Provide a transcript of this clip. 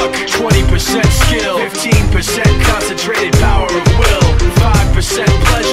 luck, 20% skill, 15% concentrated power of will, 5% pleasure,